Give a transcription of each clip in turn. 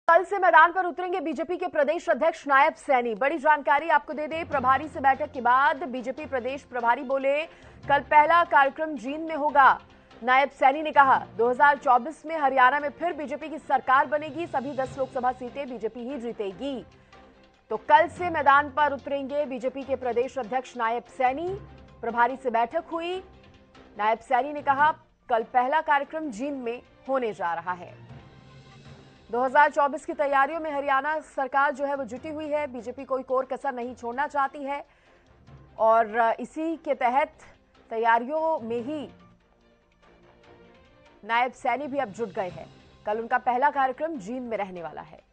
कल से मैदान पर उतरेंगे बीजेपी के प्रदेश अध्यक्ष नायब सैनी। बड़ी जानकारी आपको दे दें, प्रभारी से बैठक के बाद बीजेपी प्रदेश प्रभारी बोले कल पहला कार्यक्रम जींद में होगा। नायब सैनी ने कहा 2024 में हरियाणा में फिर बीजेपी की सरकार बनेगी, सभी 10 लोकसभा सीटें बीजेपी ही जीतेगी। तो कल से मैदान पर उतरेंगे बीजेपी के प्रदेश अध्यक्ष नायब सैनी। प्रभारी से बैठक हुई। नायब सैनी ने कहा कल पहला कार्यक्रम जींद में होने जा रहा है। 2024 की तैयारियों में हरियाणा सरकार जो है वो जुटी हुई है। बीजेपी कोई कोर कसर नहीं छोड़ना चाहती है और इसी के तहत तैयारियों में ही नायब सैनी भी अब जुट गए हैं। कल उनका पहला कार्यक्रम जींद में रहने वाला है।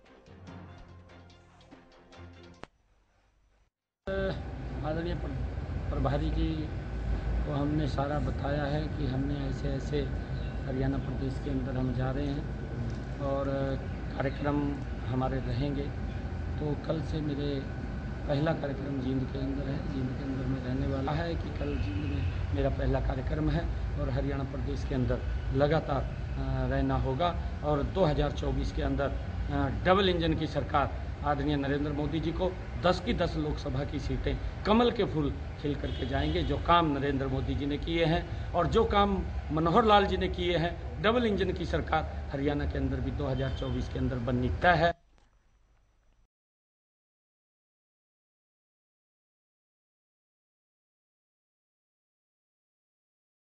आदरणीय प्रभारी जी को हमने सारा बताया है कि हमने ऐसे ऐसे हरियाणा प्रदेश के अंदर हम जा रहे हैं और कार्यक्रम हमारे रहेंगे। तो कल से मेरे पहला कार्यक्रम जींद के अंदर है। जींद के अंदर में रहने वाला है कि कल जींद में मेरा पहला कार्यक्रम है और हरियाणा प्रदेश के अंदर लगातार रहना होगा और 2024 के अंदर डबल इंजन की सरकार आदरणीय नरेंद्र मोदी जी को 10 की 10 लोकसभा की सीटें कमल के फूल खिल करके जाएंगे। जो काम नरेंद्र मोदी जी ने किए हैं और जो काम मनोहर लाल जी ने किए हैं, डबल इंजन की सरकार हरियाणा के अंदर भी 2024 के अंदर बननी तय है।